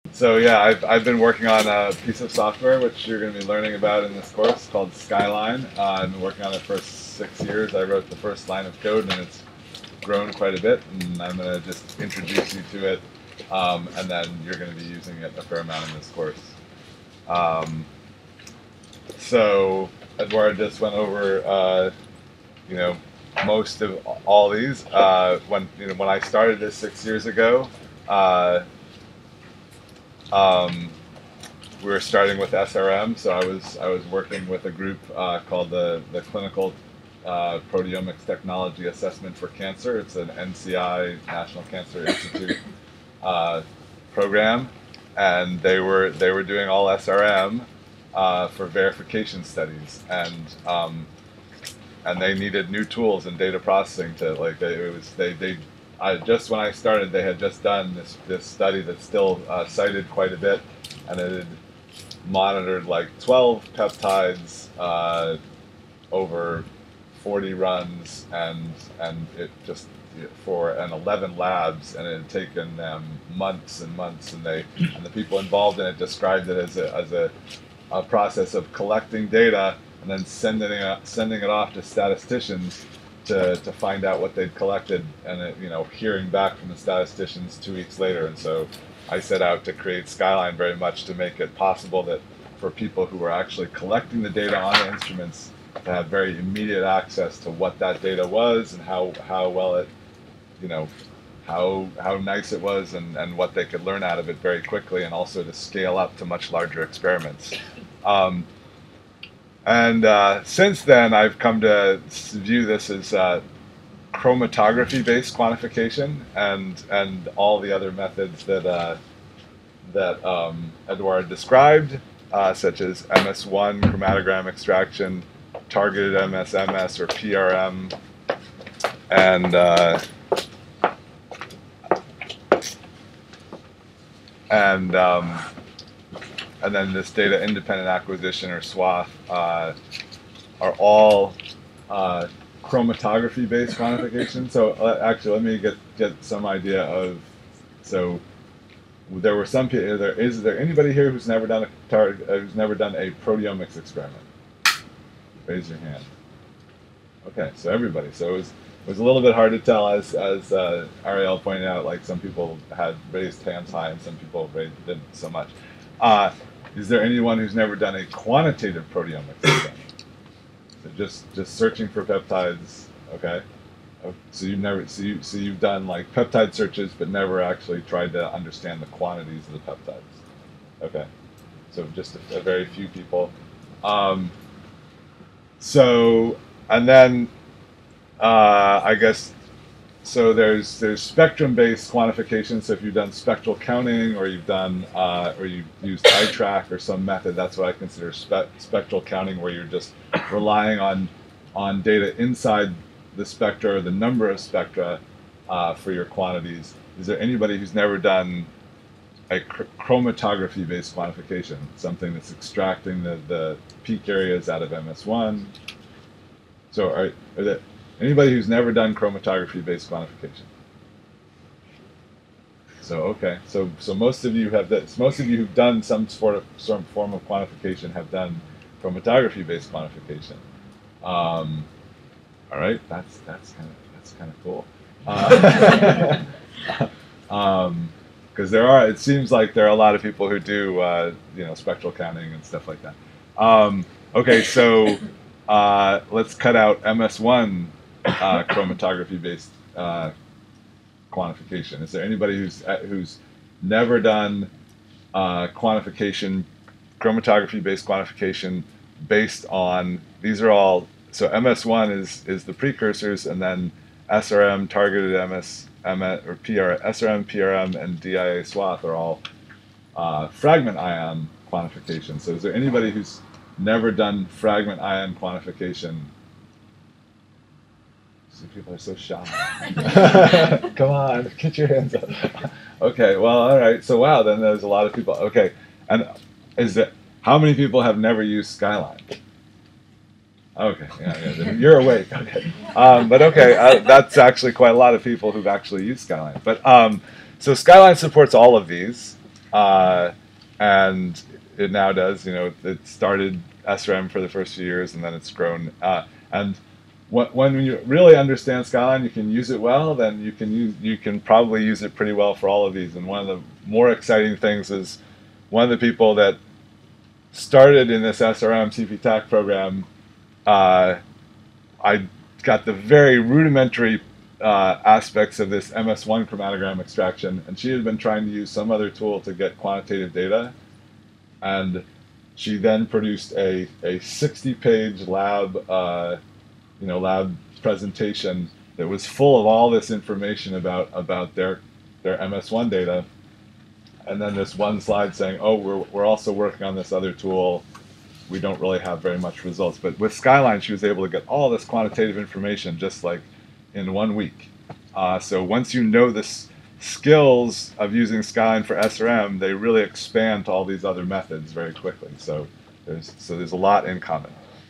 So yeah, I've been working on a piece of software which you're going to be learning about in this course called Skyline. I've been working on it for 6 years. I wrote the first line of code, and it's grown quite a bit. And I'm going to just introduce you to it, and then you're going to be using it a fair amount in this course. Um, so Eduard just went over, you know, most of all these. When I started this 6 years ago. Um, we were starting with SRM, so I was working with a group called the Clinical Proteomics Technology Assessment for Cancer. It's an NCI, National Cancer Institute program, and they were doing all SRM for verification studies, and they needed new tools in data processing to just when I started, they had just done this study that's still cited quite a bit, and it had monitored like 12 peptides over 40 runs, and it just and 11 labs, and it had taken them months and months, and the people involved in it described it as a process of collecting data and then sending it off to statisticians to find out what they'd collected, and hearing back from the statisticians 2 weeks later. And so I set out to create Skyline very much to make it possible that for people who were actually collecting the data on the instruments to have very immediate access to what that data was and how well it, how nice it was, and what they could learn out of it very quickly, and also to scale up to much larger experiments. Since then, I've come to view this as chromatography-based quantification, and all the other methods that Eduard described, such as MS1 chromatogram extraction, targeted MS/MS or PRM, and then this data independent acquisition, or SWAF, are all chromatography-based quantification. So actually, let me get some idea of. So there were some people. Is there anybody here who's never done a proteomics experiment? Raise your hand. Okay, so everybody. So it was a little bit hard to tell, as Ariel pointed out. Like, some people had raised hands high, and some people didn't so much. Is there anyone who's never done a quantitative proteomics experiment? So just searching for peptides, okay? So you've done like peptide searches, but never actually tried to understand the quantities of the peptides. Okay, so just a very few people. And then I guess. So there's spectrum-based quantification. So if you've done spectral counting, or you've used iTrack or some method, that's what I consider spectral counting, where you're just relying on data inside the spectra, or the number of spectra, for your quantities. Is there anybody who's never done a chromatography-based quantification, something that's extracting the peak areas out of MS1? So are there anybody who's never done chromatography-based quantification? So okay, so most of you have this. Most of you who've done some form of quantification have done chromatography-based quantification. All right, that's kind of cool. Because it seems like there are a lot of people who do spectral counting and stuff like that. Okay, so let's cut out MS1 chromatography-based quantification. Is there anybody who's never done chromatography-based quantification based on, these are all, so MS1 is the precursors, and then SRM, targeted MS, or SRM, PRM, and DIA SWAF are all fragment ion quantification. So is there anybody who's never done fragment ion quantification? See, people are so shy. Come on, get your hands up. Okay, well, all right. So wow, then there's a lot of people. Okay, and how many people have never used Skyline? Okay, yeah, you're awake. Okay, but okay, that's actually quite a lot of people who've actually used Skyline. But so Skyline supports all of these. and it now does. It started SRM for the first few years, and then it's grown. And when you really understand Skyline, you can use it well. Then you can probably use it pretty well for all of these. And one of the more exciting things is one of the people that started in this SRM CPTAC program. I got the very rudimentary aspects of this MS1 chromatogram extraction, and she had been trying to use some other tool to get quantitative data, and she then produced a 60-page lab lab presentation that was full of all this information about their MS1 data, and then this one slide saying, oh, we're also working on this other tool. We don't really have very much results. But with Skyline, she was able to get all this quantitative information just like in 1 week. So once you know the skills of using Skyline for SRM, they really expand to all these other methods very quickly. So there's a lot in common.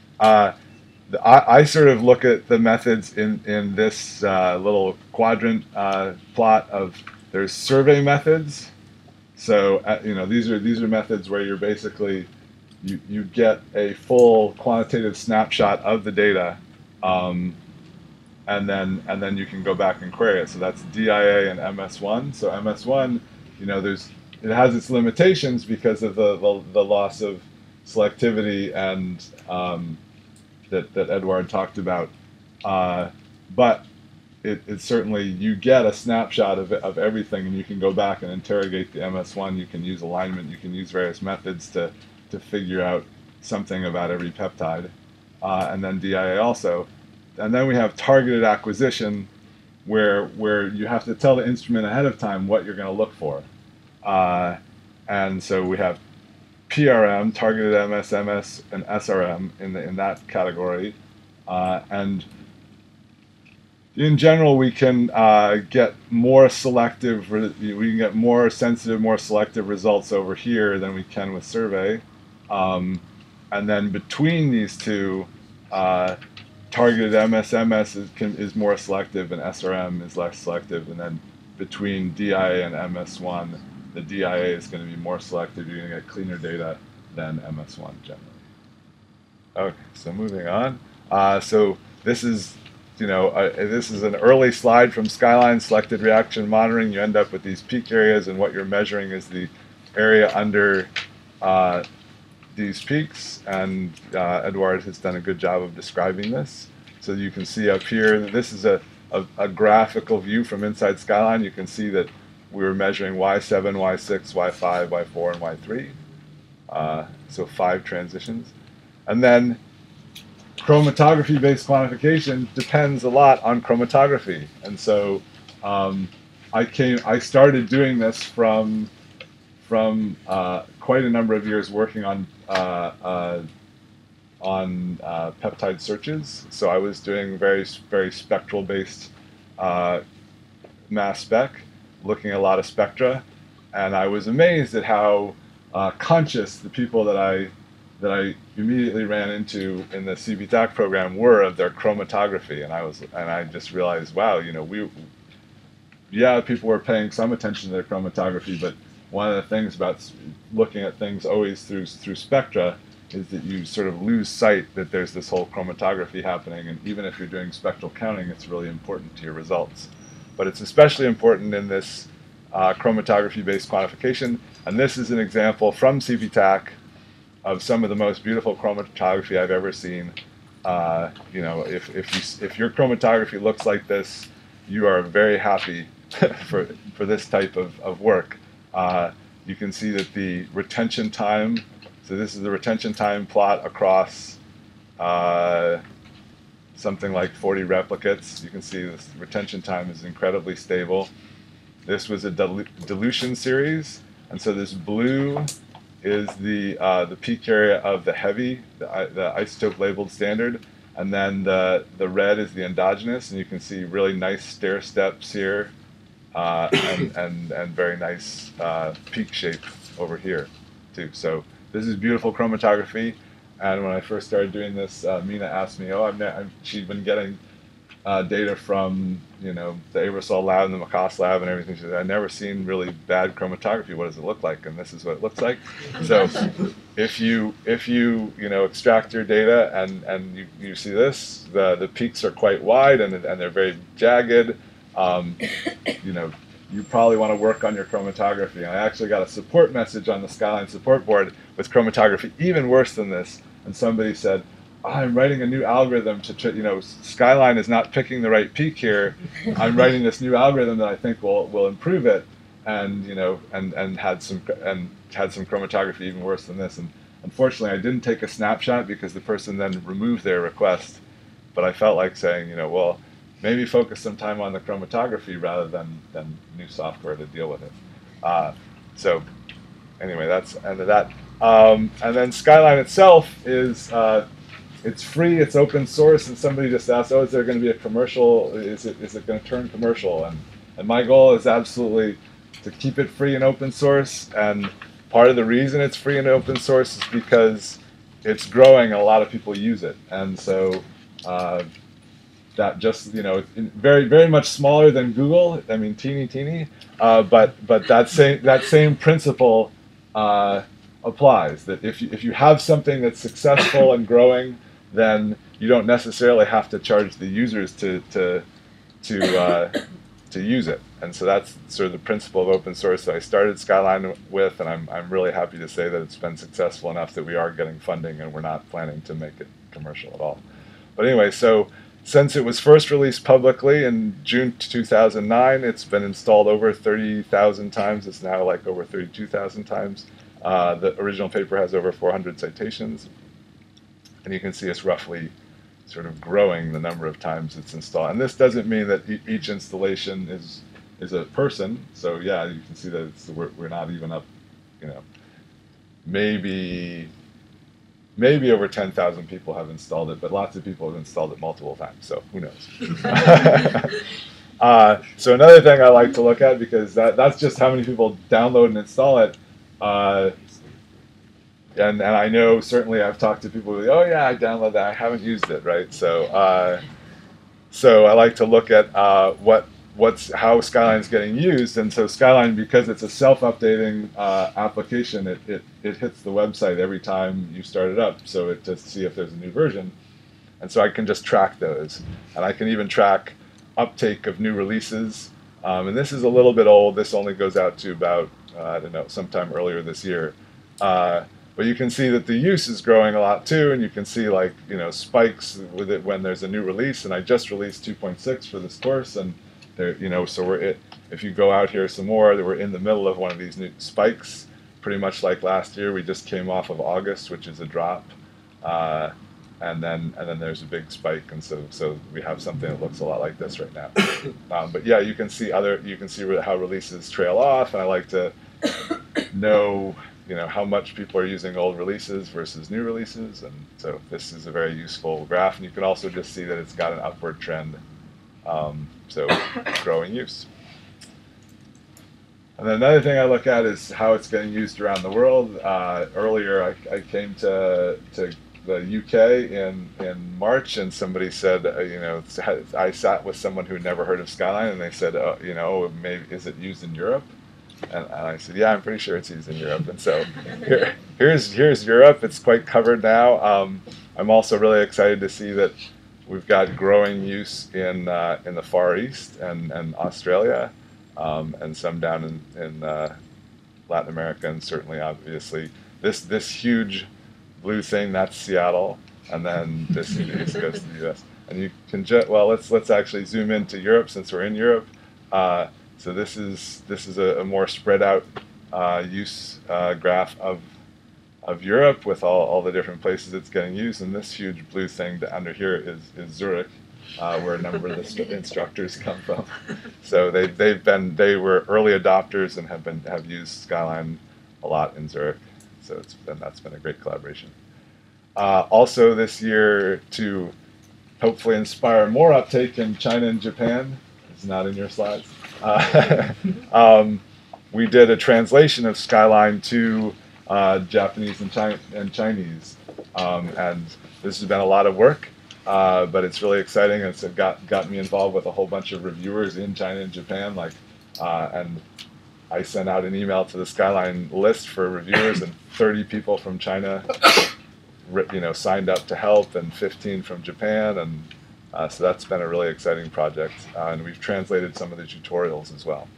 I sort of look at the methods in this little quadrant plot of there's survey methods. So these are methods where you're basically you get a full quantitative snapshot of the data, and then you can go back and query it. So that's DIA and MS1. So MS1, it has its limitations because of the loss of selectivity and that Eduard talked about. But it certainly, you get a snapshot of everything, and you can go back and interrogate the MS1. You can use alignment. You can use various methods to figure out something about every peptide, and then DIA also. And then we have targeted acquisition, where you have to tell the instrument ahead of time what you're going to look for. And so we have PRM, targeted MS, MS, and SRM in that category. And in general, we can get more selective, we can get more sensitive, more selective results over here than we can with survey. And then between these two, targeted MS is more selective and SRM is less selective. And then between DIA and MS1, the DIA is going to be more selective. You're going to get cleaner data than MS1 generally. Okay, so moving on. So this is this is an early slide from Skyline selected reaction monitoring. You end up with these peak areas, and what you're measuring is the area under these peaks, and Eduard has done a good job of describing this. So you can see up here, this is a graphical view from inside Skyline. You can see that we were measuring Y7, Y6, Y5, Y4, and Y3. So 5 transitions. And then chromatography-based quantification depends a lot on chromatography. And so I started doing this from quite a number of years working on peptide searches. So I was doing very spectral-based mass spec, looking at a lot of spectra, and I was amazed at how conscious the people that I immediately ran into in the CPTAC program were of their chromatography, and I just realized, wow, people were paying some attention to their chromatography, but one of the things about looking at things always through spectra is that you sort of lose sight that there's this whole chromatography happening, and even if you're doing spectral counting, it's really important to your results. But it's especially important in this chromatography-based quantification, and this is an example from CPTAC of some of the most beautiful chromatography I've ever seen. If your chromatography looks like this, you are very happy for this type of work. You can see that the retention time, so this is the retention time plot across something like 40 replicates. You can see this retention time is incredibly stable. This was a dilution series, and so this blue is the peak area of the heavy, the isotope labeled standard, and then the red is the endogenous, and you can see really nice stair steps here, and very nice peak shape over here too. So this is beautiful chromatography. And when I first started doing this, Mina asked me, she'd been getting data from the Aerosol lab and the Macass lab and everything. She said, I've never seen really bad chromatography. What does it look like? And this is what it looks like. So if you extract your data and you see this, the peaks are quite wide and they're very jagged. You probably want to work on your chromatography. And I actually got a support message on the Skyline support board with chromatography even worse than this. And somebody said, I'm writing a new algorithm to, Skyline is not picking the right peak here. I'm writing this new algorithm that I think will improve it, and had some chromatography even worse than this. And unfortunately, I didn't take a snapshot because the person then removed their request. But I felt like saying, well, maybe focus some time on the chromatography rather than new software to deal with it. So anyway, that's the end of that. And then Skyline itself is. It's free, it's open source, and somebody just asked, is there going to be a commercial, is it going to turn commercial? And my goal is absolutely to keep it free and open source, and part of the reason it's free and open source is because it's growing and a lot of people use it. And so that just, very, very much smaller than Google, I mean teeny, but that same principle applies, that if you have something that's successful and growing, then you don't necessarily have to charge the users to use it. And so that's sort of the principle of open source that I started Skyline with, and I'm really happy to say that it's been successful enough that we are getting funding and we're not planning to make it commercial at all. But anyway, so since it was first released publicly in June 2009, it's been installed over 30,000 times. It's now like over 32,000 times. The original paper has over 400 citations. And you can see it's roughly sort of growing the number of times it's installed. And this doesn't mean that each installation is a person. So yeah, you can see that we're not even up, maybe over 10,000 people have installed it, but lots of people have installed it multiple times. So who knows? So another thing I like to look at, because that's just how many people download and install it. And I know certainly I've talked to people who say, oh yeah, I downloaded that, I haven't used it, right? So I like to look at how Skyline's getting used. And so Skyline, because it's a self-updating application, it hits the website every time you start it up, so to see if there's a new version. And so I can just track those. And I can even track uptake of new releases. And this is a little bit old. This only goes out to about, sometime earlier this year. But you can see that the use is growing a lot too, and you can see spikes with it when there's a new release. And I just released 2.6 for this course, and there, so if you go out here some more, we're in the middle of one of these new spikes, pretty much like last year. We just came off of August, which is a drop, and then there's a big spike, and so we have something that looks a lot like this right now. But yeah, you can see how releases trail off, and I like to know how much people are using old releases versus new releases, and so this is a very useful graph. And you can also just see that it's got an upward trend, so growing use. And then another thing I look at is how it's getting used around the world. Earlier, I came to the UK in March, and somebody said, I sat with someone who never heard of Skyline, and they said, maybe is it used in Europe? And I said, yeah, I'm pretty sure it's used in Europe. And so here's Europe. It's quite covered now. I'm also really excited to see that we've got growing use in the Far East and Australia, and some down in Latin America, and certainly, obviously, this huge blue thing, that's Seattle, and then this goes to the U.S. And you can let's actually zoom into Europe, since we're in Europe. So this is a more spread out use graph of Europe with all the different places it's getting used, and this huge blue thing under here is Zurich, where a number of the instructors come from. So they were early adopters and have used Skyline a lot in Zurich. So that's been a great collaboration. Also this year, to hopefully inspire more uptake in China and Japan, it's not in your slides. We did a translation of Skyline to Japanese and Chinese, and this has been a lot of work. but it's really exciting. And it's got me involved with a whole bunch of reviewers in China and Japan. And I sent out an email to the Skyline list for reviewers, and 30 people from China, signed up to help, and 15 from Japan, and so that's been a really exciting project. And we've translated some of the tutorials as well.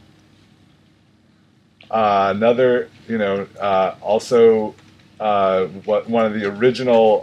Another, also one of the original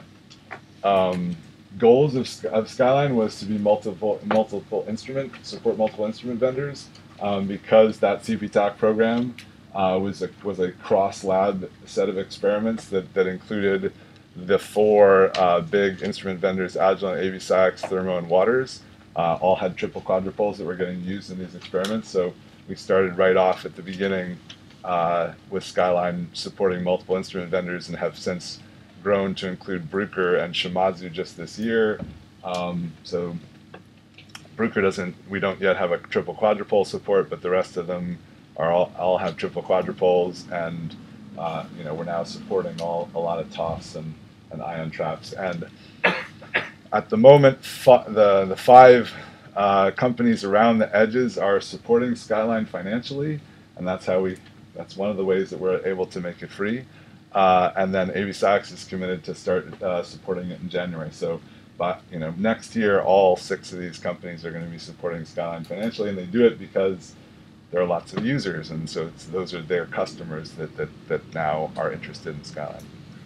goals of Skyline was to be support multiple instrument vendors, because that CPTAC program was a cross-lab set of experiments that included the 4 big instrument vendors: Agilent, AV-Sciax, Thermo, and Waters. All had triple quadrupoles that were getting used in these experiments. So we started right off at the beginning with Skyline supporting multiple instrument vendors, and have since grown to include Bruker and Shimadzu just this year. So Bruker we don't yet have a triple quadrupole support, but the rest of them all have triple quadrupoles, and we're now supporting a lot of TOS and ion traps. And at the moment, the 5 companies around the edges are supporting Skyline financially, and that's one of the ways that we're able to make it free. And then AV-Sciax is committed to start supporting it in January. So, next year, all 6 of these companies are going to be supporting Skyline financially, and they do it because there are lots of users, and so those are their customers that now are interested in Skyline.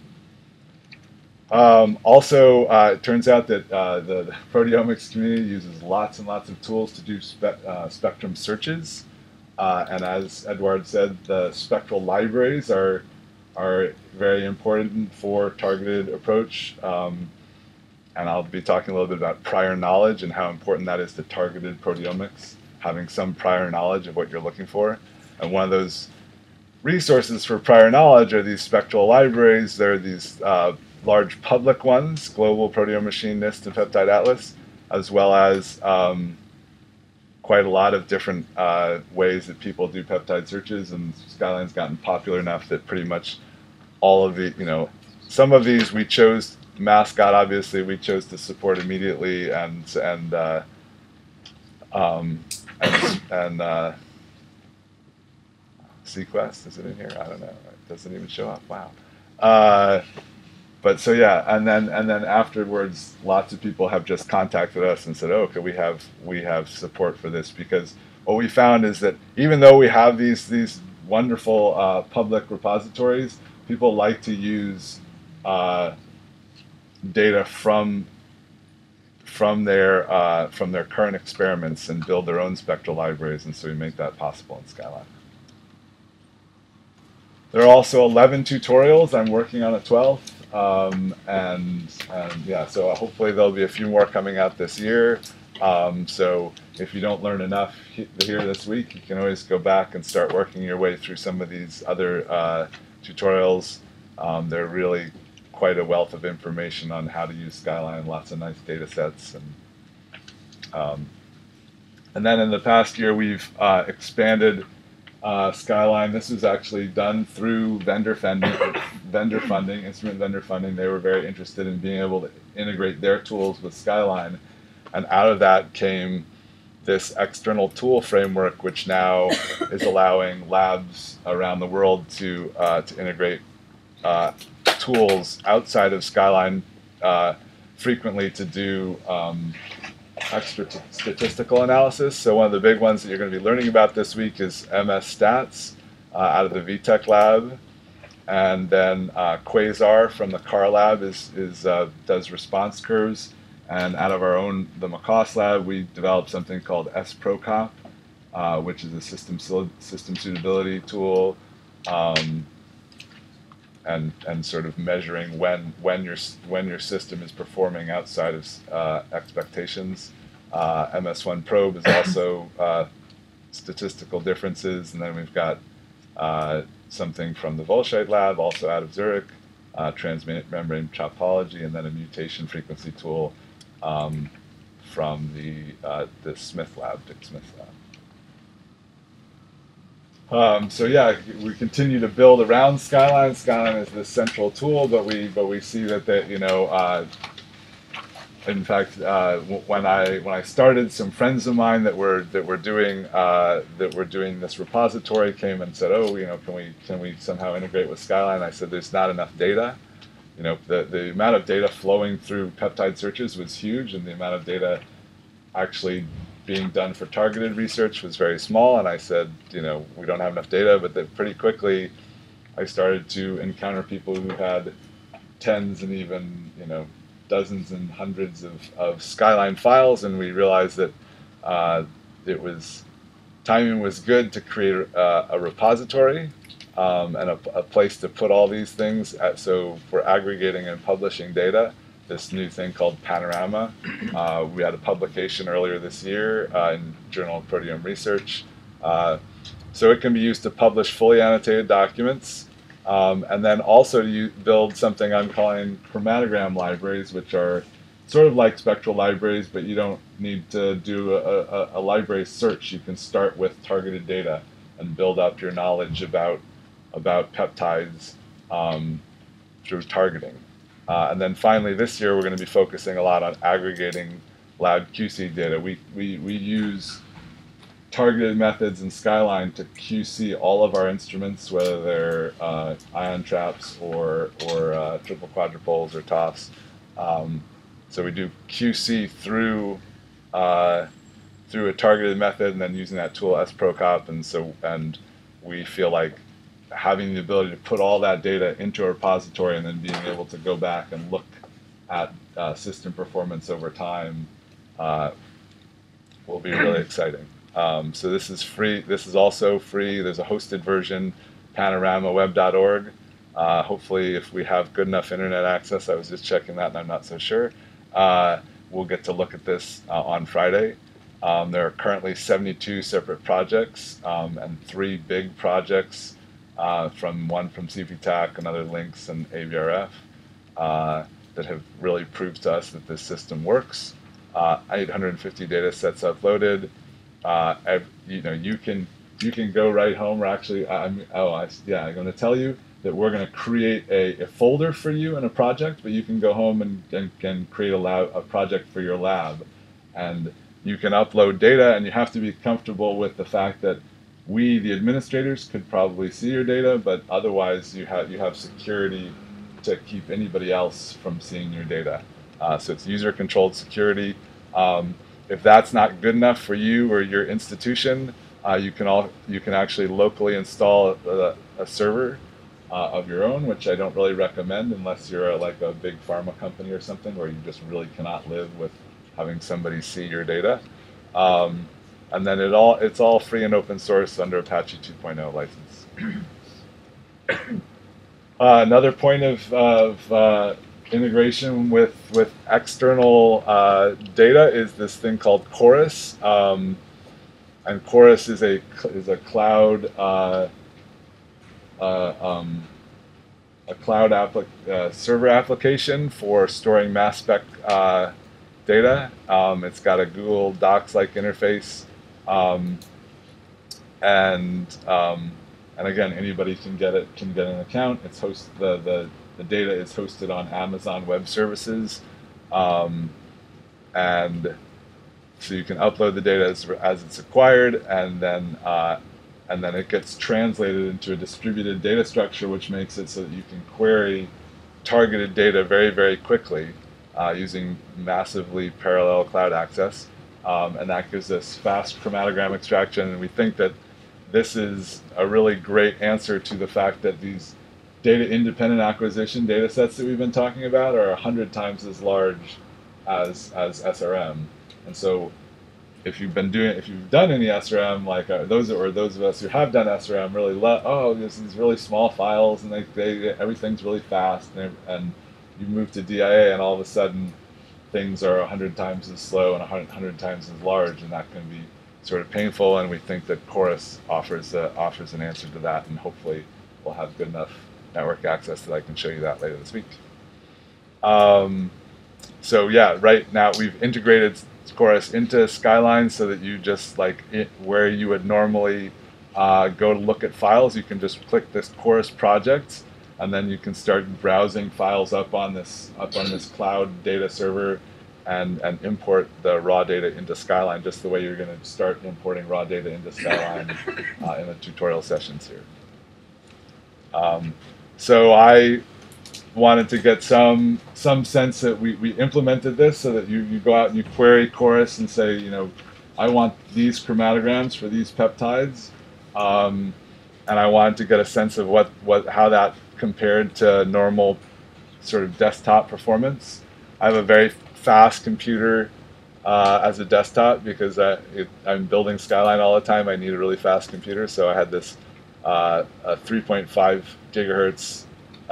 Also, it turns out that the proteomics community uses lots and lots of tools to do spectrum searches, and as Edouard said, the spectral libraries are very important for targeted approach. And I'll be talking a little bit about prior knowledge and how important that is to targeted proteomics, having some prior knowledge of what you're looking for. And one of those resources for prior knowledge are these spectral libraries. There are these large public ones: Global Proteome Machine, NIST, and Peptide Atlas, as well as quite a lot of different ways that people do peptide searches. And Skyline's gotten popular enough that pretty much all of the, some of these we chose. Mascot, obviously, we chose to support immediately, and Sequest, is it in here? I don't know. It doesn't even show up. Wow. But so yeah, and then afterwards, lots of people have just contacted us and said, "Oh, okay, we have support for this," because what we found is that even though we have these wonderful public repositories, people like to use data from their current experiments and build their own spectral libraries, and so we make that possible in Skyline. There are also 11 tutorials. I'm working on a 12th, and yeah, so hopefully there'll be a few more coming out this year. So if you don't learn enough here this week, you can always go back and start working your way through some of these other tutorials. They're really quite a wealth of information on how to use Skyline, lots of nice data sets. And then in the past year, we've expanded Skyline. This was actually done through instrument vendor funding. They were very interested in being able to integrate their tools with Skyline. And out of that came this external tool framework, which now is allowing labs around the world to integrate tools outside of Skyline frequently to do extra statistical analysis. So one of the big ones that you're going to be learning about this week is MS Stats out of the VTech lab, and then Quasar from the CAR lab does response curves, and out of the McCoss lab, we developed something called SPROCOP, which is a system suitability tool. And sort of measuring when your system is performing outside of expectations. MS1 Probe is also statistical differences, and then we've got something from the Volscheid lab, also out of Zurich, transmembrane topology, and then a mutation frequency tool from the Smith lab, Dick Smith lab. So yeah, we continue to build around Skyline. Skyline is the central tool, but we see that in fact, when I started, some friends of mine that were doing this repository came and said, "Oh, can we somehow integrate with Skyline?" I said, "There's not enough data. The amount of data flowing through peptide searches was huge, and the amount of data actually being done for targeted research was very small." And I said, we don't have enough data, but that pretty quickly I started to encounter people who had tens and even dozens and hundreds of Skyline files, and we realized that timing was good to create a repository and a place to put all these things. So for aggregating and publishing data, this new thing called Panorama. We had a publication earlier this year in Journal of Proteome Research. So it can be used to publish fully annotated documents, and then also to build something I'm calling chromatogram libraries, which are sort of like spectral libraries, but you don't need to do a library search. You can start with targeted data and build up your knowledge about peptides through targeting. And then finally, this year, we're going to be focusing a lot on aggregating lab QC data. We use targeted methods in Skyline to QC all of our instruments, whether they're ion traps or triple quadrupoles or TOFs. So we do QC through a targeted method, and then using that tool SPROCOP. And we feel like having the ability to put all that data into a repository and then being able to go back and look at system performance over time will be really exciting. So this is free. This is also free. There's a hosted version, panoramaweb.org. Hopefully, if we have good enough internet access, I was just checking that and I'm not so sure, we'll get to look at this on Friday. There are currently 72 separate projects and 3 big projects, one from CPTAC, another Lynx, and AVRF, that have really proved to us that this system works. 850 data sets uploaded. You can go right home. We're actually, I'm going to tell you that we're going to create a folder for you in a project, but you can go home and create a project for your lab, and you can upload data, and you have to be comfortable with the fact that we, the administrators, could probably see your data, but otherwise you have security to keep anybody else from seeing your data. So it's user-controlled security. If that's not good enough for you or your institution, you can actually locally install a server of your own, which I don't really recommend unless you're like a big pharma company or something where you just really cannot live with having somebody see your data. And then it's all free and open source under Apache 2.0 license. Another point of integration with external data is this thing called Chorus, and Chorus is a cloud server application for storing mass spec data. It's got a Google Docs-like interface, and again, anybody can get an account. It's the data is hosted on Amazon Web Services, and so you can upload the data as it's acquired, and then it gets translated into a distributed data structure, which makes it so that you can query targeted data very, very quickly using massively parallel cloud access, and that gives us fast chromatogram extraction. And we think that this is a really great answer to the fact that these data-independent acquisition data sets that we've been talking about are 100 times as large as SRM. And so if you've done any SRM, like those of us who have done SRM really there's these really small files, and everything's really fast, and you move to DIA, and all of a sudden things are 100 times as slow and 100 times as large, and that can be sort of painful. And we think that Chorus offers an answer to that, and hopefully we'll have good enough network access that I can show you that later this week. So yeah, right now we've integrated Chorus into Skyline so that you just where you would normally go to look at files, you can just click this Chorus project, and then you can start browsing files up on this cloud data server and import the raw data into Skyline, just the way you're going to start importing raw data into Skyline in the tutorial sessions here. So I wanted to get some sense that we implemented this so that you go out and you query Chorus and say, you know, I want these chromatograms for these peptides, and I wanted to get a sense of how that compared to normal sort of desktop performance. I have a very fast computer as a desktop because I'm building Skyline all the time. I need a really fast computer, so I had this a 3.5 gigahertz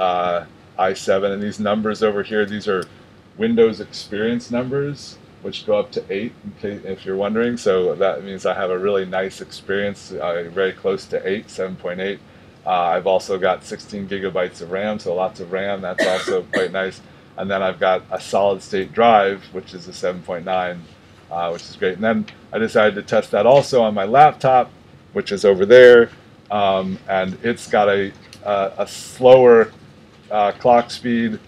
i7, and these numbers over here, these are Windows experience numbers, which go up to 8, if you're wondering. So that means I have a really nice experience, very close to 8, 7.8. I've also got 16 gigabytes of RAM, so lots of RAM. That's also quite nice. And then I've got a solid-state drive, which is a 7.9, which is great. And then I decided to test that also on my laptop, which is over there, and it's got a slower clock speed,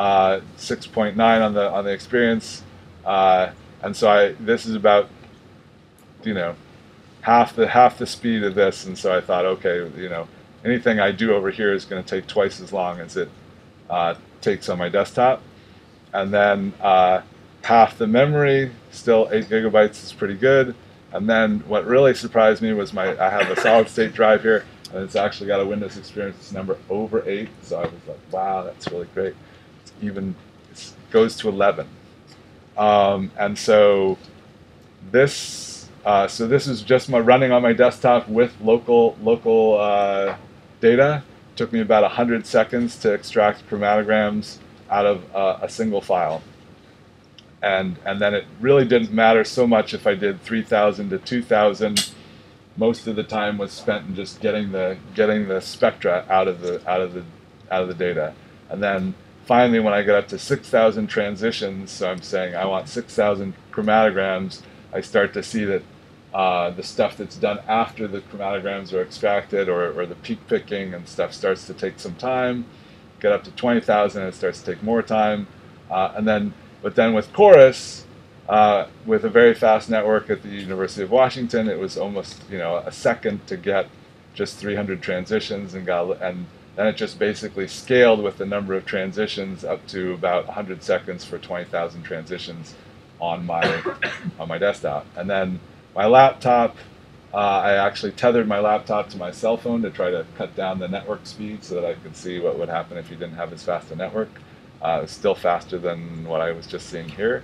6.9 on the experience, and so this is about, you know, half the speed of this, and so I thought, okay, you know, anything I do over here is going to take twice as long as it takes on my desktop. And then half the memory, still 8 gigabytes is pretty good. And then what really surprised me was I have a solid state drive here, and it's actually got a Windows experience number over 8. So I was like, wow, that's really great. It goes to 11. And so this is just running on my desktop with local data. It took me about 100 seconds to extract chromatograms out of a single file. And then it really didn't matter so much if I did 3,000 to 2,000. Most of the time was spent in just getting the spectra out of the data. And then finally, when I got up to 6,000 transitions, so I'm saying I want 6,000 chromatograms, I start to see that the stuff that's done after the chromatograms are extracted, or the peak picking and stuff, starts to take some time. Get up to 20,000, it starts to take more time, but then with Chorus, with a very fast network at the University of Washington, it was almost, you know, a second to get just 300 transitions, and then it just basically scaled with the number of transitions up to about 100 seconds for 20,000 transitions on my desktop. And then my laptop, I actually tethered my laptop to my cell phone to try to cut down the network speed so that I could see what would happen if you didn't have as fast a network. It was still faster than what I was just seeing here.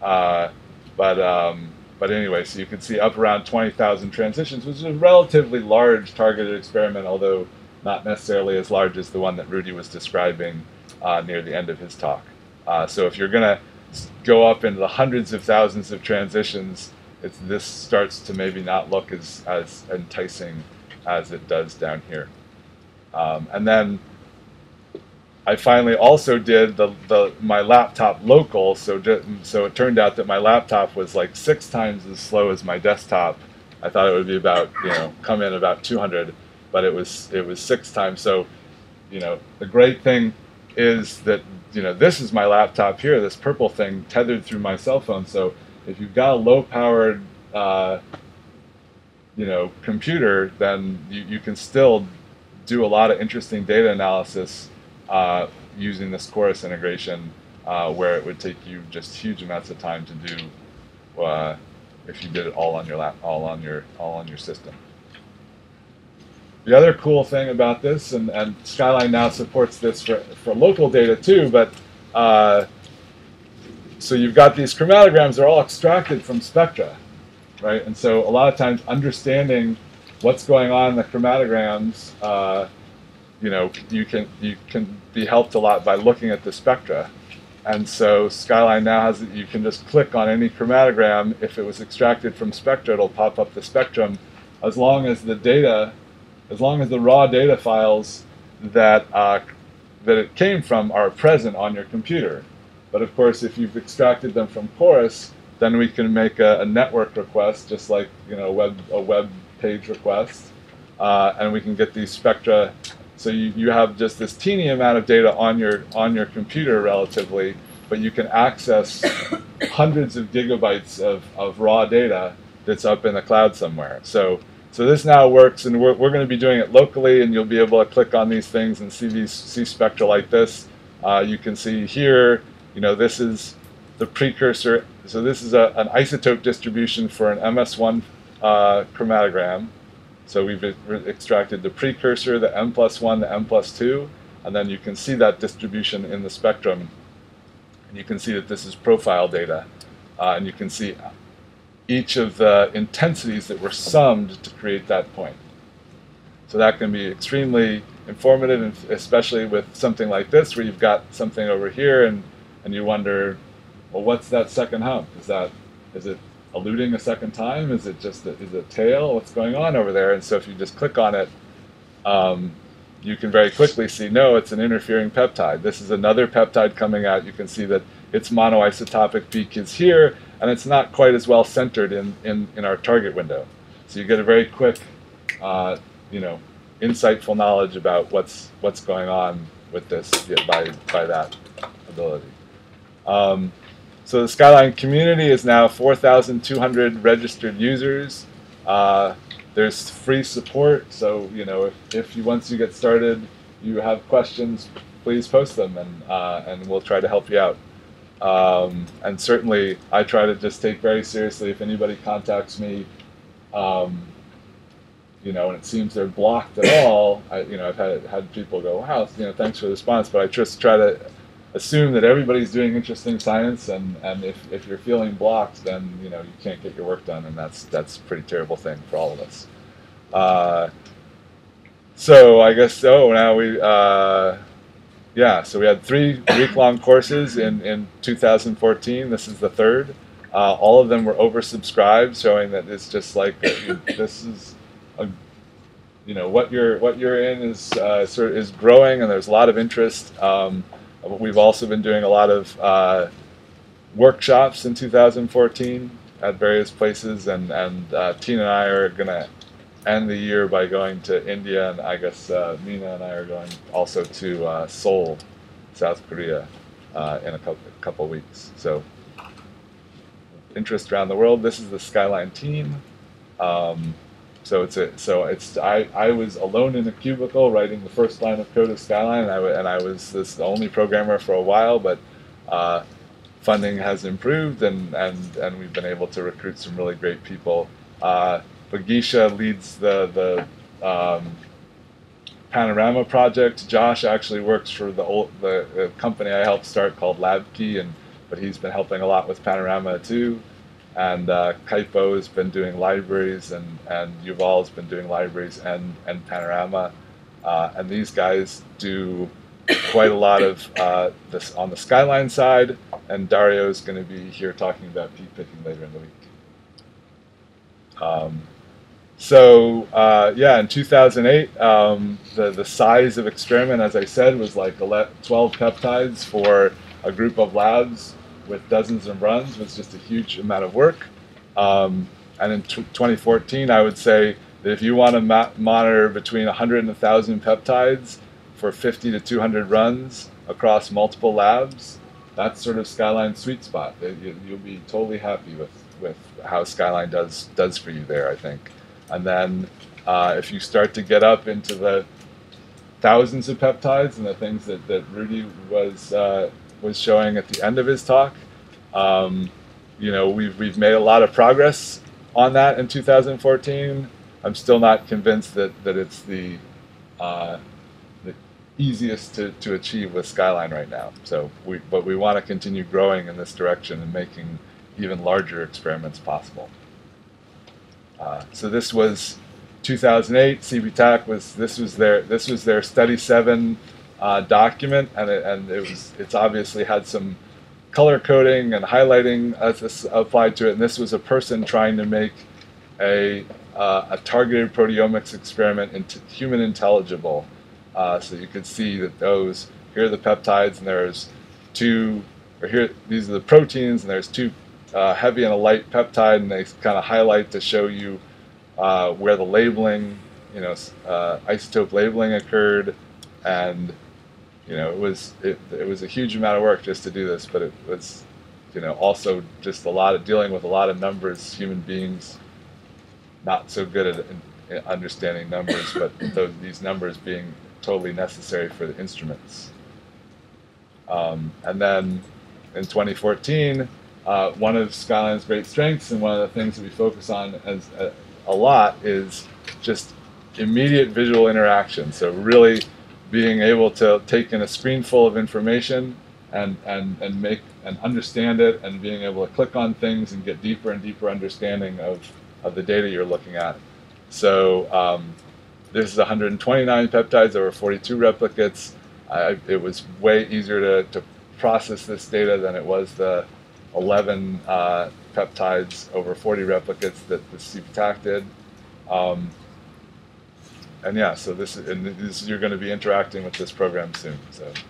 But anyway, so you can see up around 20,000 transitions, which is a relatively large targeted experiment, although not necessarily as large as the one that Rudy was describing near the end of his talk. So if you're going to go up into the hundreds of thousands of transitions, this starts to maybe not look as enticing as it does down here. And then I finally also did my laptop local, so it turned out that my laptop was like 6 times as slow as my desktop. I thought it would be about, you know, come in about 200, but it was 6 times. So, you know, the great thing is that, you know, this is my laptop here, this purple thing tethered through my cell phone. So if you've got a low-powered, you know, computer, then you can still do a lot of interesting data analysis using this Chorus integration, where it would take you just huge amounts of time to do if you did it all on your system. The other cool thing about this, and Skyline now supports this for local data too, but so you've got these chromatograms, they're all extracted from spectra, right? And so a lot of times understanding what's going on in the chromatograms, you know, you can be helped a lot by looking at the spectra. And so Skyline now has you can just click on any chromatogram. If it was extracted from spectra, it'll pop up the spectrum, as long as the raw data files that it came from are present on your computer. But of course, if you've extracted them from Chorus, then we can make a network request, just like, you know, a web page request, and we can get these spectra. So you have just this teeny amount of data on your computer relatively, but you can access hundreds of gigabytes of raw data that's up in the cloud somewhere. So this now works, and we're going to be doing it locally, and you'll be able to click on these things and see spectra like this. You can see here, this is the precursor. So this is an isotope distribution for an MS1 chromatogram. So we've extracted the precursor, the M+1, the M+2, and then you can see that distribution in the spectrum. And you can see that this is profile data. And you can see each of the intensities that were summed to create that point. So that can be extremely informative, and especially with something like this, where you've got something over here, and you wonder, well, what's that second hump? Is it eluting a second time? Is it just is it tail? What's going on over there? And so if you just click on it, you can very quickly see, no, it's an interfering peptide. This is another peptide coming out. You can see that its monoisotopic peak is here, and it's not quite as well centered in our target window. So you get a very quick, insightful knowledge about what's going on with this by that ability. So the Skyline community is now 4,200 registered users. There's free support, so if once you get started, you have questions, please post them, and we'll try to help you out. And certainly, I try to just take very seriously if anybody contacts me, and it seems they're blocked at all. I've had people go, wow, thanks for the response, but I just try to assume that everybody's doing interesting science, and if you're feeling blocked, then you can't get your work done, and that's a pretty terrible thing for all of us. So I guess now we so we had 3 week-long courses in 2014. This is the third. All of them were oversubscribed, showing that it's just like this is what you're in is is growing, and there's a lot of interest. We've also been doing a lot of workshops in 2014 at various places, and Tina and I are going to end the year by going to India, and I guess Mina and I are going also to Seoul, South Korea, in a couple weeks. So interest around the world. This is the Skyline team. I was alone in a cubicle writing the first line of code of Skyline, and I was the only programmer for a while, but funding has improved, and we've been able to recruit some really great people. Bagisha leads the Panorama project. Josh actually works for the company I helped start called LabKey, but he's been helping a lot with Panorama too. And Kaipo has been doing libraries, and Yuval's been doing libraries and Panorama. And these guys do quite a lot of this on the Skyline side, and Dario is going to be here talking about peak picking later in the week. In 2008, the size of experiment, as I said, was like 12 peptides for a group of labs with dozens of runs. It was just a huge amount of work. And in 2014, I would say that if you want to monitor between 100 and 1,000 peptides for 50 to 200 runs across multiple labs, that's sort of Skyline's sweet spot. You'll be totally happy with how Skyline does for you there, I think. And then if you start to get up into the thousands of peptides and the things that Rudy was showing at the end of his talk, we've made a lot of progress on that in 2014. I'm still not convinced that it's the easiest to achieve with Skyline right now. But we want to continue growing in this direction and making even larger experiments possible. So this was 2008. CBTAC this was their Study 7 document, and it's obviously had some color coding and highlighting as applied to it. And this was a person trying to make a targeted proteomics experiment into human intelligible. So you could see that here are the peptides, and there's these are the proteins, and there's 2 heavy and a light peptide, and they kind of highlight to show you where the labeling, isotope labeling occurred, and it was a huge amount of work just to do this, but it was also just dealing with a lot of numbers. Human beings not so good at understanding numbers, but these numbers being totally necessary for the instruments. And then in 2014, one of Skyline's great strengths and one of the things that we focus on as a lot is just immediate visual interaction. So really being able to take in a screen full of information and make and understand it, and being able to click on things and get deeper and deeper understanding of the data you're looking at. So this is 129 peptides over 42 replicates. It was way easier to process this data than it was the 11 peptides over 40 replicates that the CPTAC did. And yeah, so you're going to be interacting with this program soon.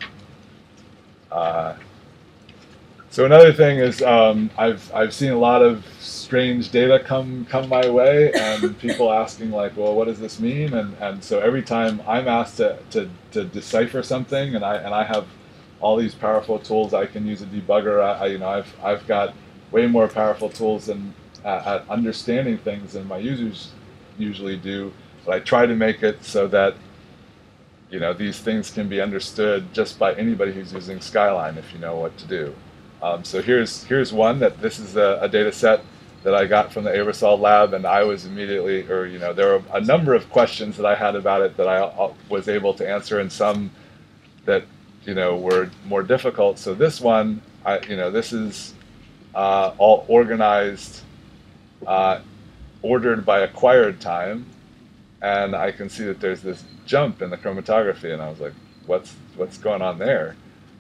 So another thing is I've seen a lot of strange data come my way, and people asking like, well, what does this mean? And so every time I'm asked to decipher something, and I have all these powerful tools, I can use a debugger. I've got way more powerful tools than at understanding things than my users usually do. But I try to make it so that these things can be understood just by anybody who's using Skyline if you know what to do. So here's one that this is a data set that I got from the Aebersold lab, and I was immediately, there were a number of questions that I had about it that I was able to answer, and some that were more difficult. So this one, this is all organized, ordered by acquired time, and I can see that there's this jump in the chromatography, and I was like, what's going on there?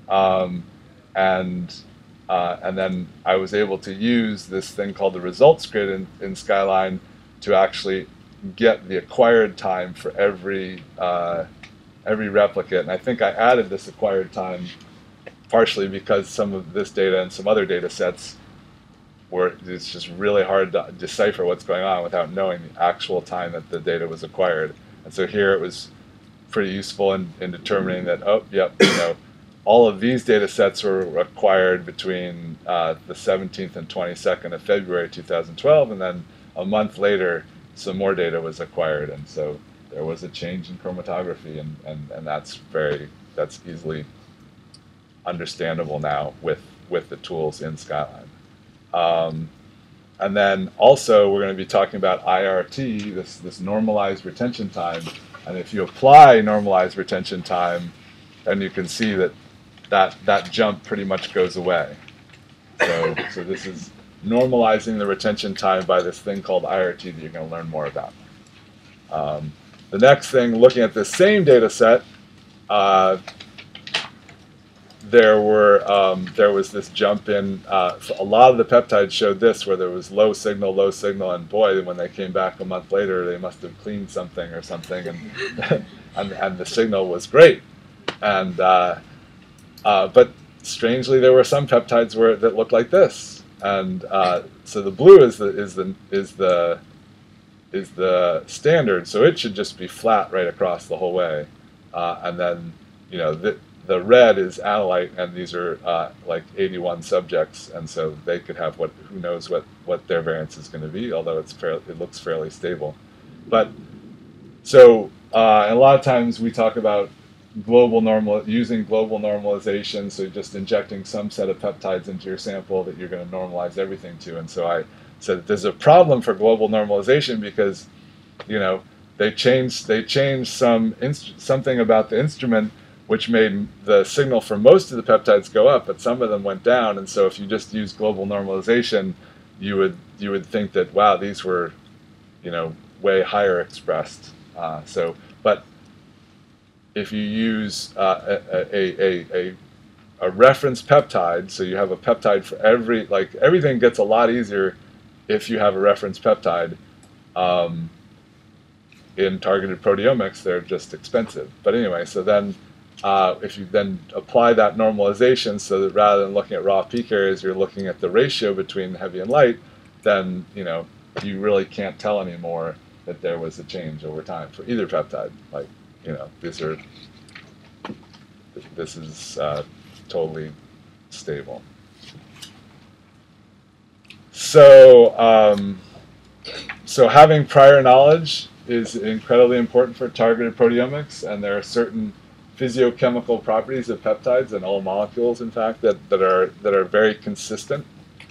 And then I was able to use this thing called the results grid in Skyline to actually get the acquired time for every replicate. And I think I added this acquired time partially because some of this data and some other data sets it's just really hard to decipher what's going on without knowing the actual time that the data was acquired. And so here it was pretty useful in determining that, all of these data sets were acquired between the 17th and 22nd of February 2012, and then a month later some more data was acquired, and so there was a change in chromatography, and that's easily understandable now with the tools in Skyline. And then also we're going to be talking about IRT, this normalized retention time, and if you apply normalized retention time, then you can see that jump pretty much goes away. So this is normalizing the retention time by this thing called IRT that you're going to learn more about. The next thing, looking at the same data set, there was this jump in. A lot of the peptides showed this, where there was low signal, and boy, when they came back a month later, they must have cleaned something or something, and the signal was great. And but strangely, there were some peptides that looked like this, and so the blue is the standard, so it should just be flat right across the whole way, and then the red is analyte, and these are like 81 subjects, and so they could have who knows what their variance is going to be, although it looks fairly stable. But so a lot of times we talk about using global normalization, so just injecting some set of peptides into your sample that you're going to normalize everything to. And so I said there's a problem for global normalization because they changed something about the instrument which made the signal for most of the peptides go up, but some of them went down. And so if you just use global normalization, you would think that, wow, these were way higher expressed. But if you use a reference peptide, so you have a peptide for everything gets a lot easier if you have a reference peptide. In targeted proteomics, they're just expensive. But anyway, so then if you then apply that normalization, so that rather than looking at raw peak areas, you're looking at the ratio between heavy and light, then you really can't tell anymore that there was a change over time for either peptide. This is totally stable. So, so having prior knowledge is incredibly important for targeted proteomics, and there are certain physiochemical properties of peptides and all molecules, in fact, that are very consistent.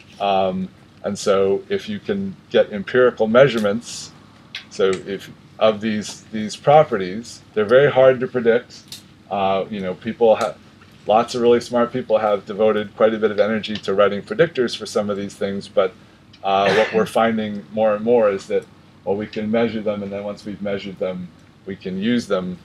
And so, if you can get empirical measurements, so if of these properties, they're very hard to predict. You know, lots of really smart people have devoted quite a bit of energy to writing predictors for some of these things, but what we're finding more and more is that, well, we can measure them, and then once we've measured them, we can use them,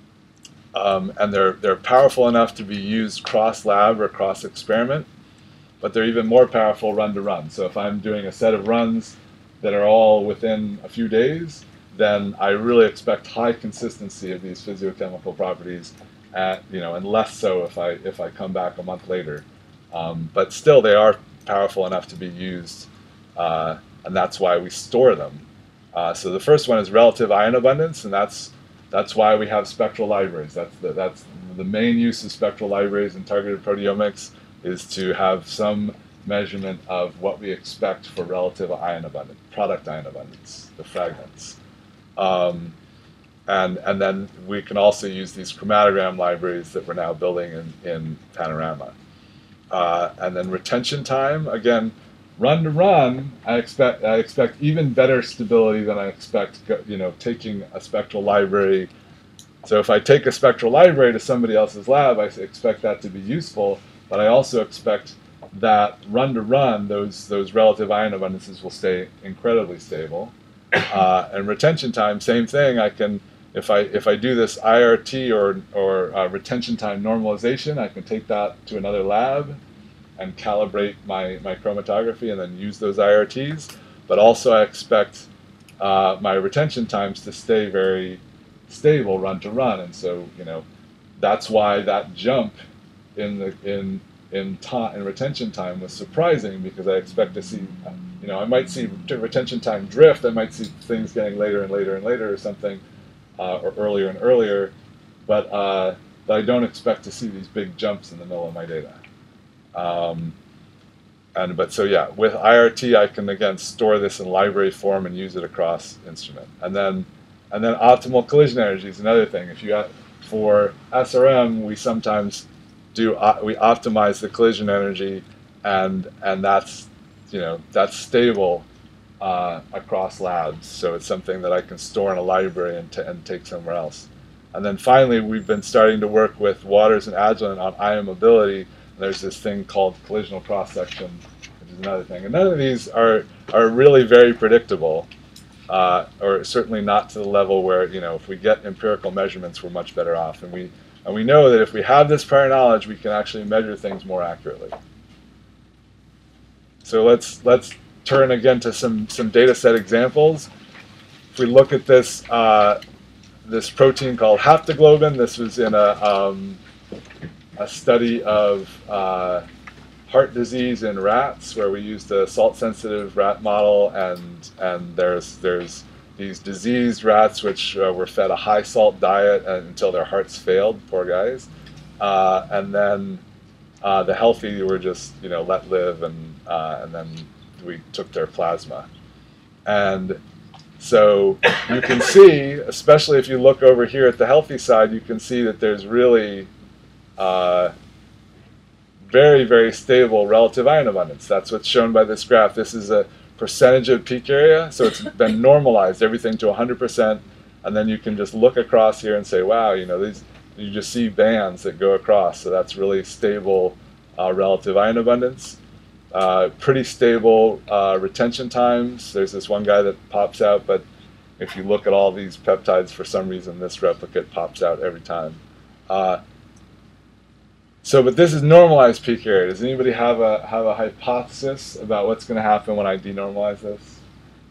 and they're powerful enough to be used cross-lab or cross-experiment, but they're even more powerful run-to-run. So if I'm doing a set of runs that are all within a few days, then I really expect high consistency of these physiochemical properties, you know, and less so if I come back a month later. But still, they are powerful enough to be used, and that's why we store them. So the first one is relative ion abundance, and that's why we have spectral libraries. That's the main use of spectral libraries in targeted proteomics, is to have some measurement of what we expect for relative ion abundance, product ion abundance, the fragments. And then we can also use these chromatogram libraries that we're now building in Panorama. And then retention time, again, run to run, I expect even better stability than I expect, you know, taking a spectral library. So if I take a spectral library to somebody else's lab, I expect that to be useful, but I also expect that run to run, those relative ion abundances will stay incredibly stable. And retention time, same thing. I can, if I do this IRT or retention time normalization, I can take that to another lab and calibrate my chromatography and then use those IRTs. But also I expect my retention times to stay very stable run to run, and so, you know, that's why that jump in retention time was surprising, because I expect to see, you know, I might see retention time drift. I might see things getting later and later and later or something, or earlier and earlier, but I don't expect to see these big jumps in the middle of my data. But so yeah, with IRT I can again store this in library form and use it across instrument. And then optimal collision energy is another thing. If you for SRM, we sometimes we optimize the collision energy, and that's, you know, that's stable across labs. So it's something that I can store in a library and take somewhere else. And then finally, we've been starting to work with Waters and Agilent on ion mobility. There's this thing called collisional cross-section, which is another thing. And none of these are really very predictable, or certainly not to the level where, you know, if we get empirical measurements, we're much better off. And we know that if we have this prior knowledge, we can actually measure things more accurately. So let's turn again to some data set examples. If we look at this this protein called haptoglobin, this was in a study of heart disease in rats, where we used a salt-sensitive rat model, and there's these diseased rats which were fed a high-salt diet until their hearts failed, poor guys, and then the healthy were just, you know, let live, and then we took their plasma. And so you can see, especially if you look over here at the healthy side, you can see that there's really very, very stable relative ion abundance. That's what's shown by this graph. This is a percentage of peak area, so it's been normalized, everything to 100%, and then you can just look across here and say, wow, you know, you just see bands that go across, so that's really stable relative ion abundance. Pretty stable retention times. There's this one guy that pops out, but if you look at all these peptides, for some reason this replicate pops out every time. But this is normalized peak area. Does anybody have a hypothesis about what's going to happen when I denormalize this?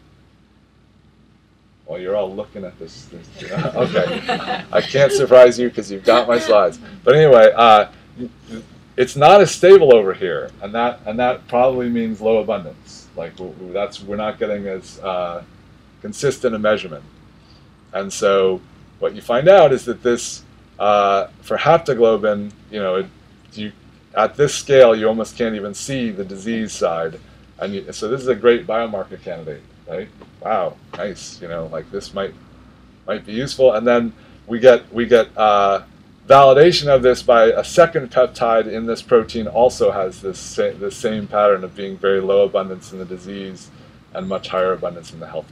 Well, you're all looking at this. Okay, I can't surprise you because you've got my slides. But anyway, it's not as stable over here, and that probably means low abundance. Like we're not getting as consistent a measurement. And so what you find out is that this for haptoglobin, you know, at this scale, you almost can't even see the disease side. And so this is a great biomarker candidate, right? Wow, nice. Like this might be useful. And then we get validation of this by a second peptide in this protein also has this same pattern of being very low abundance in the disease and much higher abundance in the healthy.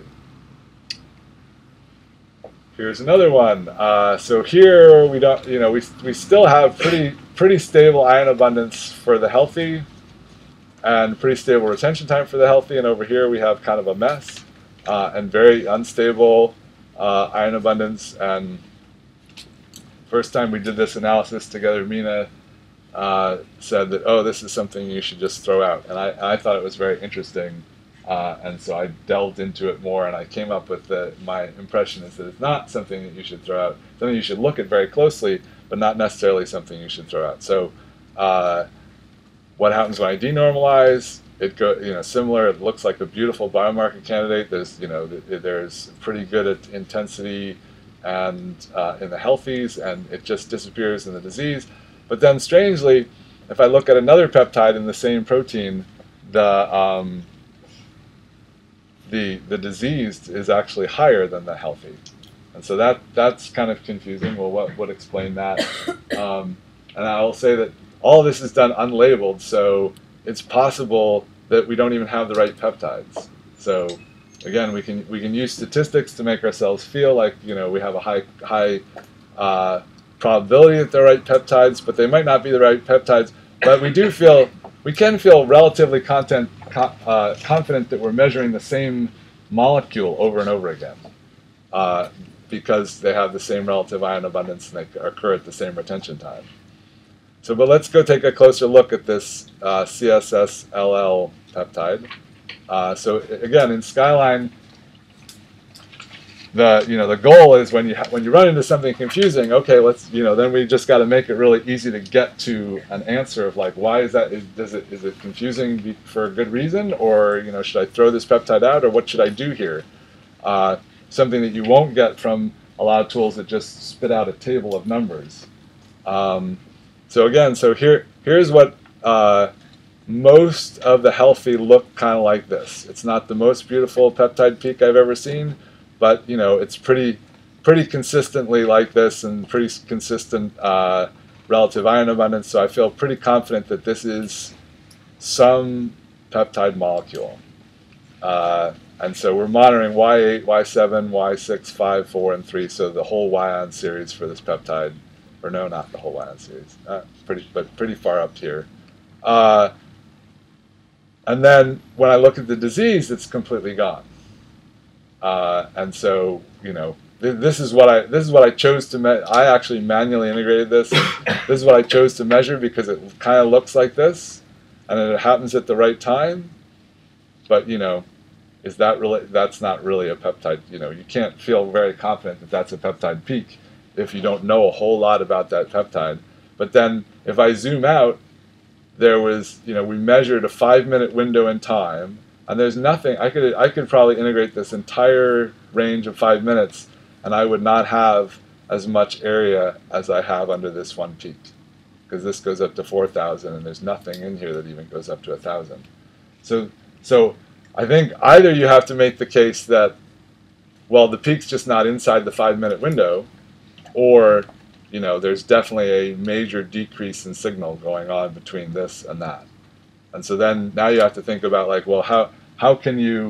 Here's another one. So here we don't, we still have pretty stable ion abundance for the healthy, and pretty stable retention time for the healthy. And over here we have kind of a mess and very unstable ion abundance. And first time we did this analysis together, Mina said that, oh, this is something you should just throw out. And I thought it was very interesting. And so I delved into it more, and I came up with my impression is that it's not something that you should throw out, something you should look at very closely, but not necessarily something you should throw out. So what happens when I denormalize? It similar. It looks like a beautiful biomarker candidate. There's pretty good intensity and in the healthies, and it just disappears in the disease. But then, strangely, if I look at another peptide in the same protein, the diseased is actually higher than the healthy, and so that's kind of confusing. Well, what would explain that? And I will say that all of this is done unlabeled, so it's possible that we don't even have the right peptides. So again, we can use statistics to make ourselves feel like we have a high probability that they're right peptides, but they might not be the right peptides. But we can feel relatively confident that we're measuring the same molecule over and over again because they have the same relative ion abundance and they occur at the same retention time. So, but let's go take a closer look at this CSSLL peptide. So again, in Skyline, the goal is when you run into something confusing, okay, then we just got to make it really easy to get to an answer of like, why is that? Is it confusing for a good reason, or should I throw this peptide out, or what should I do here? Something that you won't get from a lot of tools that just spit out a table of numbers. So here's what most of the healthy look kind of like this. It's not the most beautiful peptide peak I've ever seen, but it's pretty consistently like this and pretty consistent relative ion abundance. So I feel pretty confident that this is some peptide molecule. And so we're monitoring Y8, Y7, Y6, 5, 4, and 3. So the whole Y-ion series for this peptide. Or no, not the whole Y-ion series. Pretty far up here. And then when I look at the disease, it's completely gone. And so this is what I chose to measure. I actually manually integrated this. This is what I chose to measure because it kind of looks like this, and it happens at the right time. But is that really? That's not really a peptide. You can't feel very confident that that's a peptide peak if you don't know a whole lot about that peptide. But then if I zoom out, there was, we measured a 5-minute window in time, and there's nothing. I could probably integrate this entire range of 5 minutes, and I would not have as much area as I have under this one peak, because this goes up to 4,000, and there's nothing in here that even goes up to 1,000. So I think either you have to make the case that, well, the peak's just not inside the 5-minute window, or there's definitely a major decrease in signal going on between this and that. And so then now you have to think about like, well, how can you,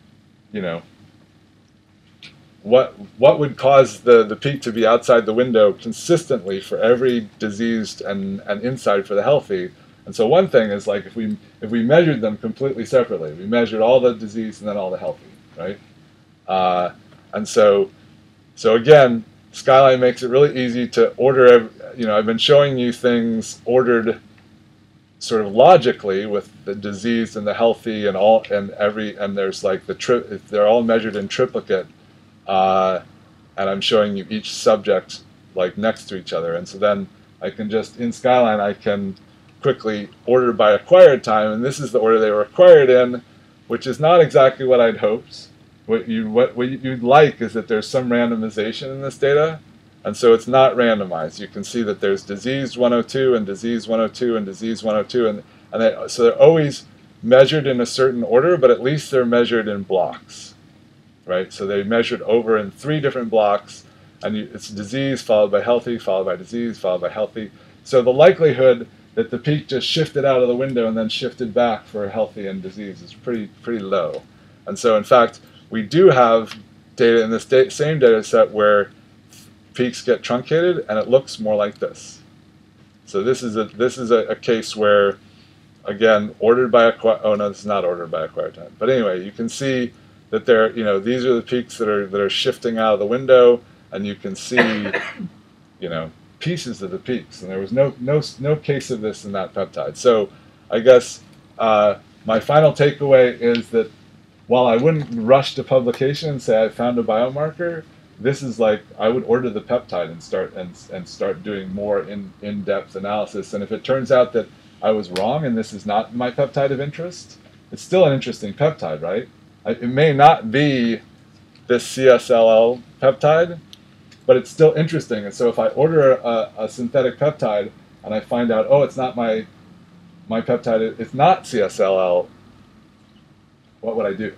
what would cause the peak to be outside the window consistently for every diseased and inside for the healthy? And so one thing is like if we measured them completely separately, we measured all the diseased and then all the healthy, right? And so again, Skyline makes it really easy to order. I've been showing you things ordered sort of logically with the diseased and the healthy and there's like they're all measured in triplicate, and I'm showing you each subject like next to each other. And so then I can just in Skyline I can quickly order by acquired time, and this is the order they were acquired in, which is not exactly what I'd hoped. What you'd like is that there's some randomization in this data, and so it's not randomized. You can see that there's diseased 102 and diseased 102 and diseased 102, so they're always measured in a certain order, but at least they're measured in blocks, right? So they measured over in 3 different blocks, and it's disease followed by healthy, followed by disease, followed by healthy. So the likelihood that the peak just shifted out of the window and then shifted back for healthy and disease is pretty low. And so in fact, we do have data in this same data set where peaks get truncated and it looks more like this. So this is a case where, again, ordered by oh no, this is not ordered by acquired time. But anyway, you can see that they're, these are the peaks that are shifting out of the window, and you can see, pieces of the peaks. And there was no case of this in that peptide. So I guess my final takeaway is that while I wouldn't rush to publication and say I found a biomarker, this is like I would order the peptide and start doing more in-depth analysis. And if it turns out that I was wrong and this is not my peptide of interest, it's still an interesting peptide, right? It may not be this CSLL peptide, but it's still interesting. And so if I order a synthetic peptide and I find out, oh, it's not my peptide, it's not CSLL, what would I do?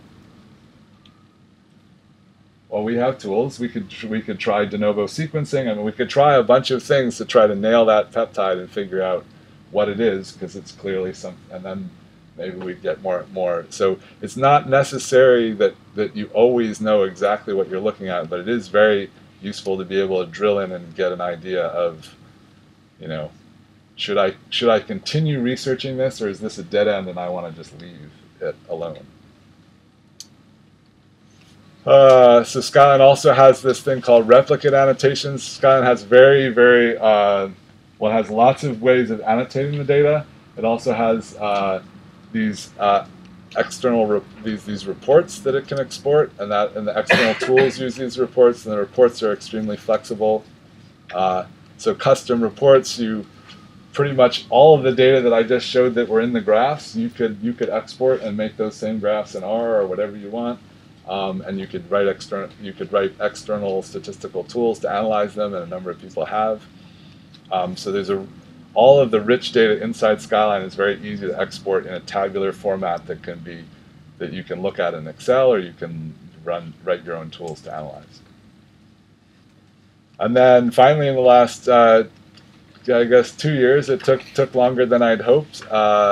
Well, we have tools. We could try de novo sequencing. I mean, we could try a bunch of things to try to nail that peptide and figure out what it is, because it's clearly some, and then maybe we get more. So it's not necessary that you always know exactly what you're looking at, but it is very useful to be able to drill in and get an idea of, should I continue researching this, or is this a dead end and I want to just leave it alone? So Skyline also has this thing called replicate annotations. Skyline has has lots of ways of annotating the data. It also has these external these reports that it can export, and the external tools use these reports, and the reports are extremely flexible. So custom reports, pretty much all of the data that I just showed that were in the graphs, you could export and make those same graphs in R or whatever you want. And you could write external statistical tools to analyze them, and a number of people have. So there's all of the rich data inside Skyline is very easy to export in a tabular format that you can look at in Excel, or you can write your own tools to analyze. And then finally, in the last I guess 2 years, it took longer than I'd hoped.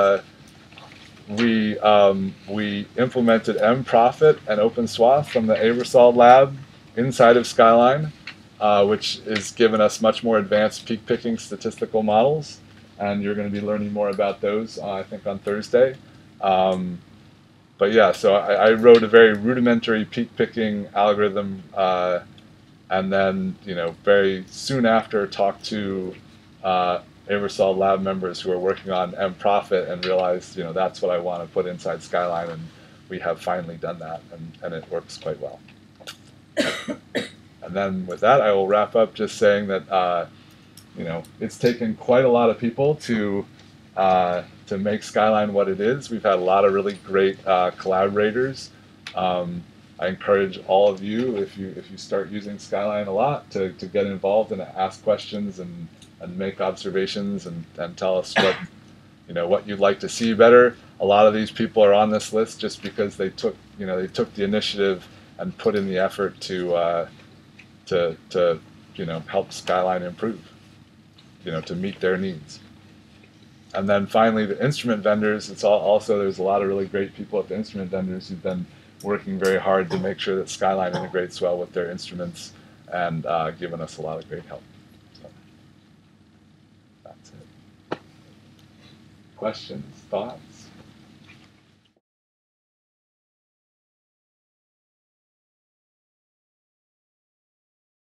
We implemented mProfit and OpenSwath from the Aebersold lab inside of Skyline, which has given us much more advanced peak picking statistical models, and you're going to be learning more about those, I think, on Thursday. But yeah, so I wrote a very rudimentary peak picking algorithm, and then very soon after talked to Aebersold lab members who are working on mProfit and realized, that's what I want to put inside Skyline, and we have finally done that, and it works quite well. And then with that, I will wrap up just saying that, it's taken quite a lot of people to make Skyline what it is. We've had a lot of really great collaborators. I encourage all of you, if you start using Skyline a lot, to get involved and ask questions and make observations and tell us what you'd like to see better. A lot of these people are on this list just because they took the initiative and put in the effort to help Skyline improve, to meet their needs. And then finally, the instrument vendors. There's a lot of really great people at the instrument vendors who've been working very hard to make sure that Skyline integrates well with their instruments, and given us a lot of great help. That's it. Questions, thoughts?